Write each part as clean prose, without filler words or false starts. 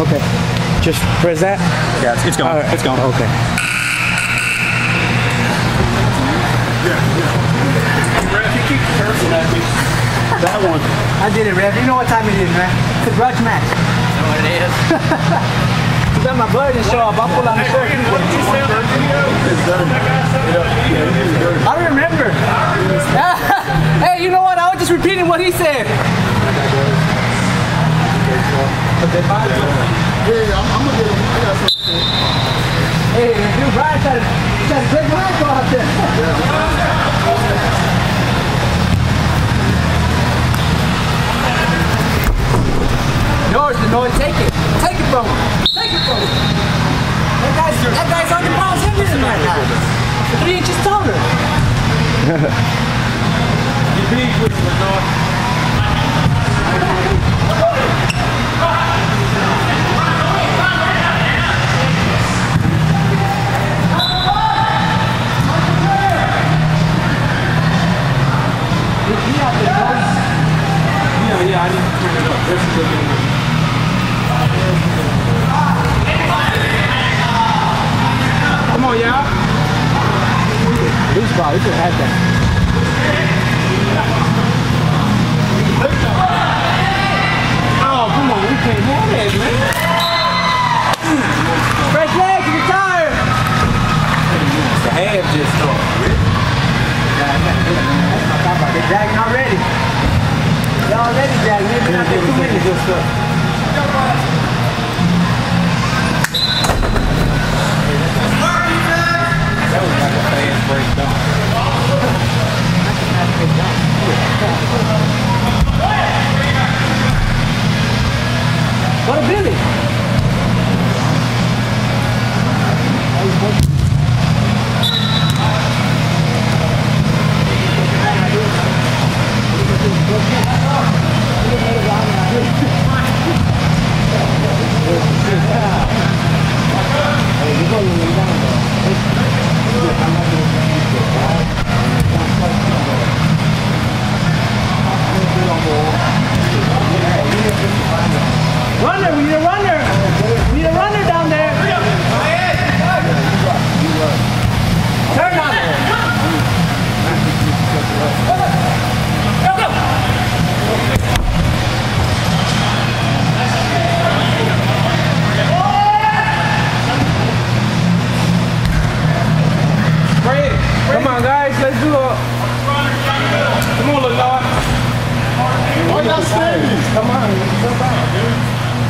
Okay. Just press that? Yeah, it's gone. Right. It's gone. Okay. Ref, you keep cursing at me. That one. I did it, Rev. You know what time it is, man. It's a grudge match. You know what it is? You got my brother to show up. I'll pull out the shirt. I don't remember. Hey, you know what? I was just repeating what he said. Hey, dude, Brian tried to break my ankle out there. Yours, the noise. Take it. Take it from him. Take it from him. That guy's 100 pounds heavier than that guy. 3 inches taller. You beat with the dog. Yeah, I need to turn it up. There's a good one. Come on, y'all. Loose ball, we could have that. Oh, come on, we can't have that, man. Fresh legs, you're tired. The half just started. They're dragging already. They're already dragging. They've been out there 2 minutes. Good stuff. That was like a fast break down. Go to Billy. Runner, we need a runner. We need a runner down there. Turn on it. Go, go. Come on, guys, let's do it. Come on, Lenard. Why not standing? Come on, jump out.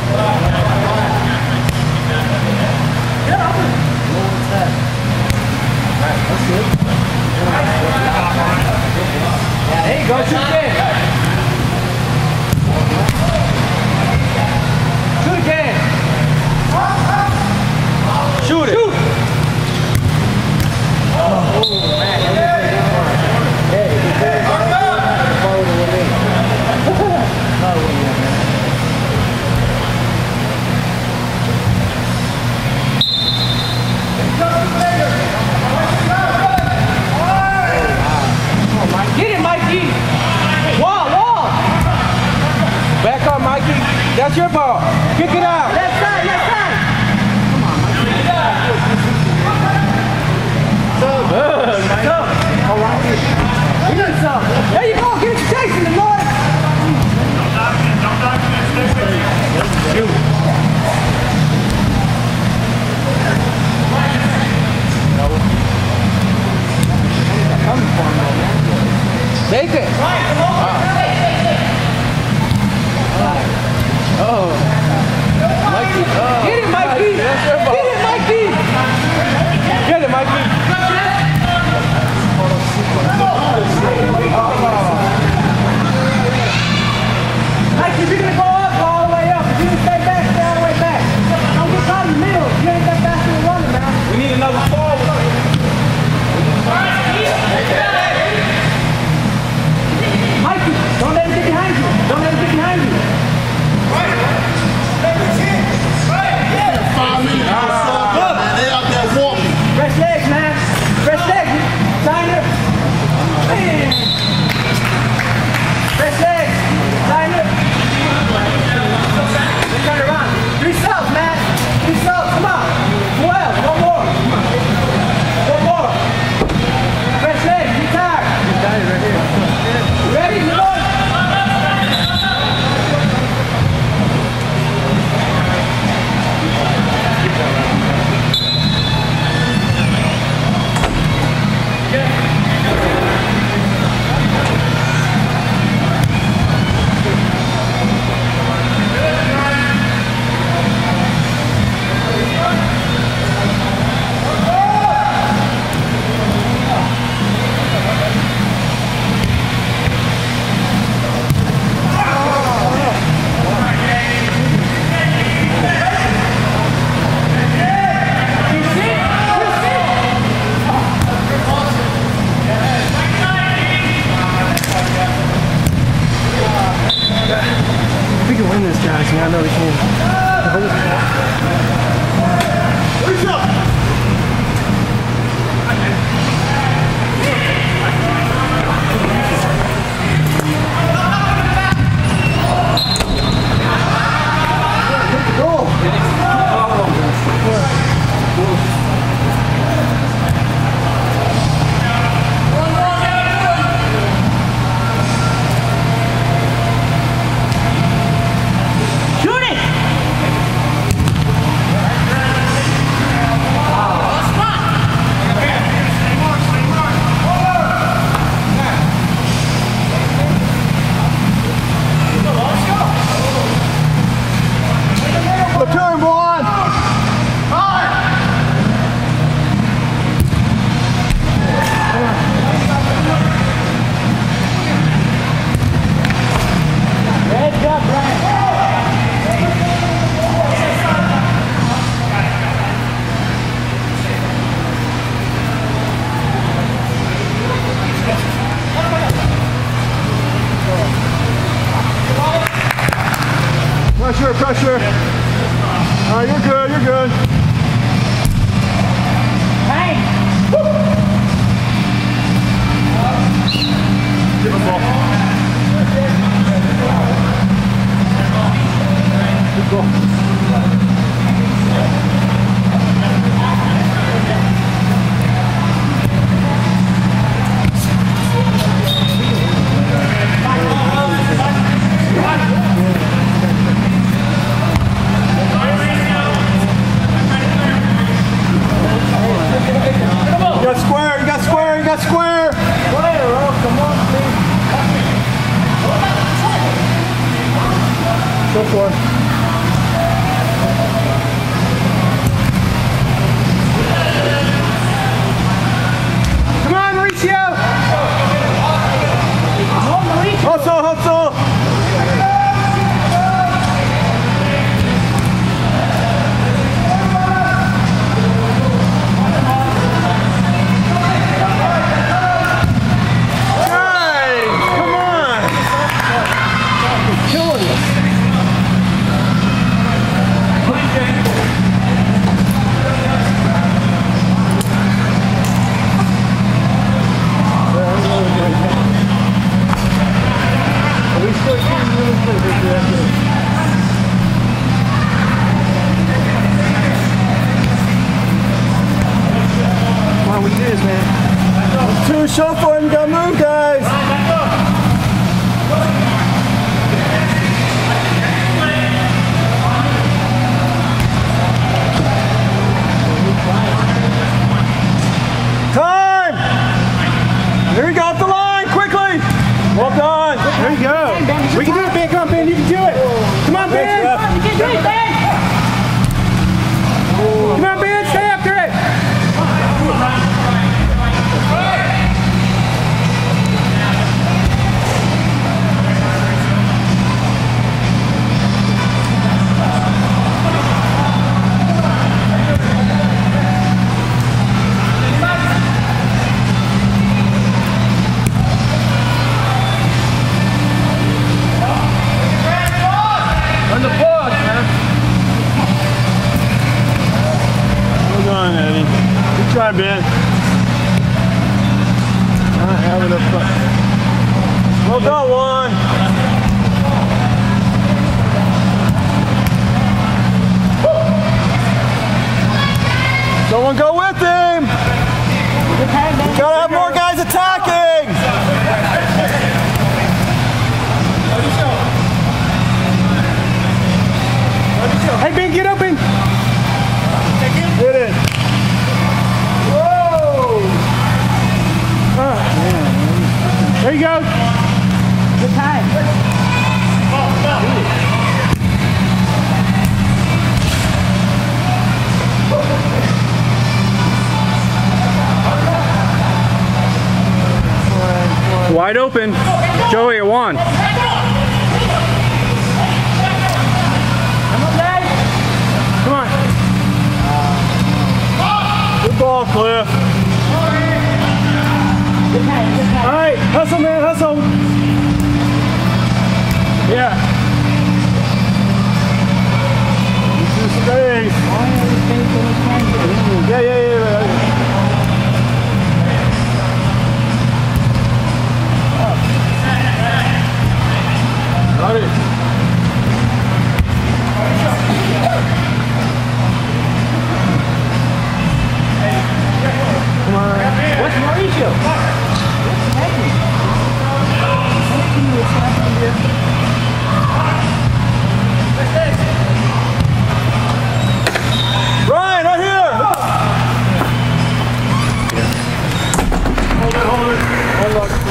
Yeah, there you go. Shoot again. Shoot again. Shoot it. Shoot. Oh, man. Get it, Mikey. Wall. Back up, Mikey. That's your ball. Kick it out. Left side. Come on, Mikey. Good, man. All right. We need some. There you go. Get it to Jason, the Lord. Shoot. Take it. Oh. pressure. All right, you're good, you're good. Hey! Give the ball. Good ball. You got square, you got square, you got square. Square, oh, come on, please. Go for it. Come on, Mauricio! Come on, Mauricio. Hustle, hustle. Show for him, gotta move, guys. Time! Here we go, up the line, quickly! Well done. There you go. We can do it, Ben. Come on, Ben. You can do it. Come on, Ben. You can do it, Ben. Come on, Ben. Stay after it. On the board, man. Well done, Eddie. Good try, Ben. Have it up front. Well done, Juan. Someone go with him. You gotta have more guys attacking. Hey, Ben, get open. Hit it. Whoa. There you go. Good time. Wide open. Joey, at one. Come on. Good ball, Cliff. Good time, good time. All right, hustle, man, hustle. Yeah. Space. Yeah. Got it. Come on. What's Mauricio? What's happening? What's happening here? Ryan, right here. Hold it. Hold on.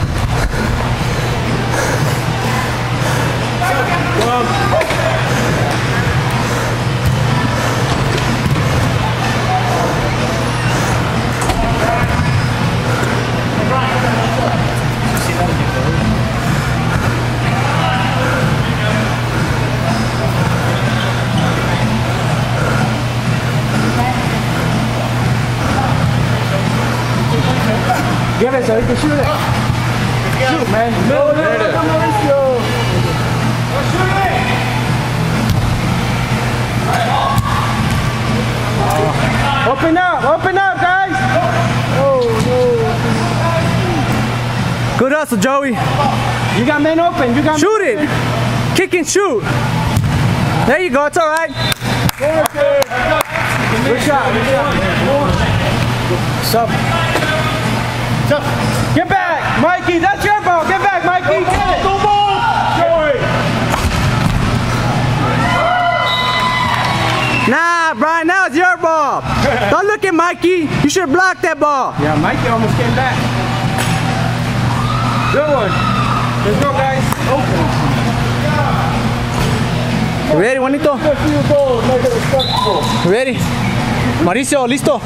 Get it so you can shoot it. Shoot, man. No, Mauricio. hustle, Joey. You got men open. You got Shoot it. Kick and shoot. There you go. It's all right. Good shot. Good shot. Sub. Get back, Mikey. That's your ball. Get back, Mikey. Get it. Go ball! Joey! Nah, Brian, now it's your ball. Don't look at Mikey. You should have blocked that ball. Yeah, Mikey almost came back. Good one. Let's go, guys. Open. You ready, Juanito? Make it respectable. You ready? Mauricio, listo.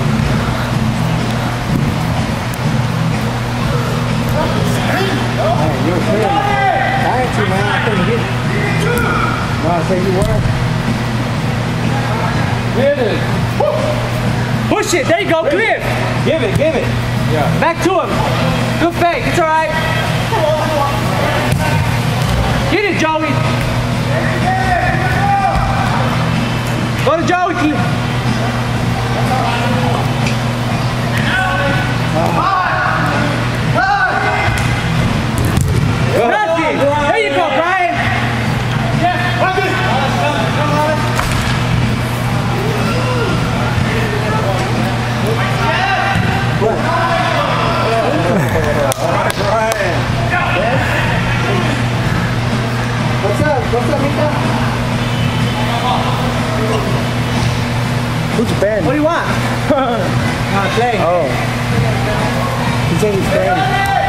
Push it. There you go. Clear. Give it. Give it. Yeah. Back to him. Good fake. It's all right. Get it, Joey. Go to Joey. Nothing. There you go, Brian. What's up, Mika? Who's Ben? What do you want? Not playing. Oh. He's saying he's playing.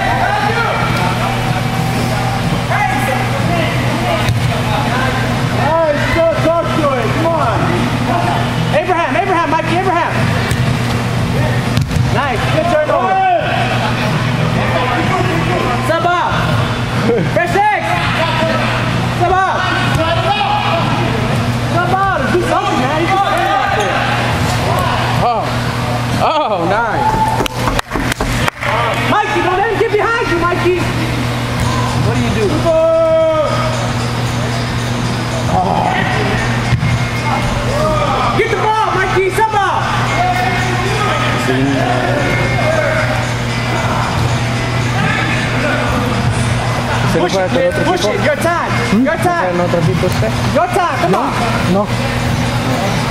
Alright, go talk to it. Come on. Abraham, Mikey, Abraham. Nice, good turnover. Sub up. Fresh six. Sub up. Sub up. Do something, man. He's just standing out there. Oh, nice. Mikey, don't let him get behind you, Mikey. What do you do? Get the ball, Mikey. Sub up. Push it, man. Push it. Your time. Your time. Your time. Come on. No.